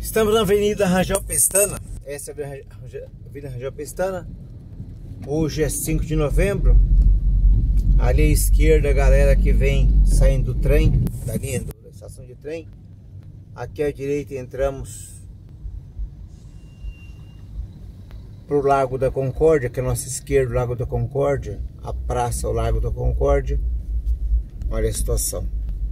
Estamos na Avenida Rangel Pestana. Essa é a Avenida Rangel Pestana. Hoje é 5 de novembro. Ali à esquerda a galera que vem saindo do trem, da linha da estação de trem. Aqui à direita entramos para o Lago da Concórdia, que é a nossa esquerda, o Lago da Concórdia. A praça, o Lago da Concórdia. Olha a situação.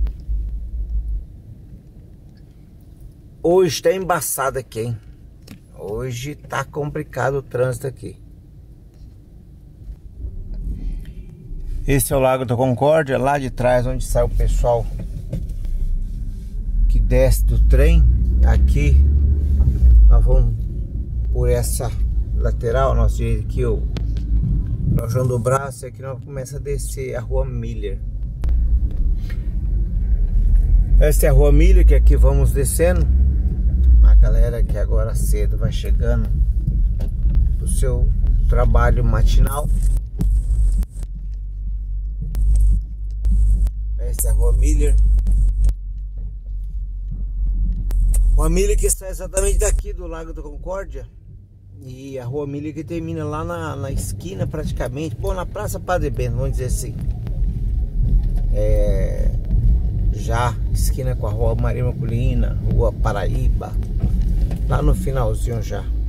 Hoje está embaçado aqui, hein? Hoje tá complicado o trânsito aqui. Esse é o Lago da Concórdia, lá de trás onde sai o pessoal que desce do trem. Aqui nós vamos por essa lateral, nosso direito aqui, nós João do Braço, aqui nós começamos a descer a Rua Miller. Essa é a Rua Miller, que aqui vamos descendo. A galera que agora cedo vai chegando pro seu trabalho matinal. Essa é a Rua Miller. Rua Miller que está exatamente daqui do Lago da Concórdia. E a Rua Miller que termina lá na esquina praticamente. Pô, na Praça Padre Bento, vamos dizer assim. Já esquina com a Rua Maria Maculina, Rua Paraíba. Lá no finalzinho já.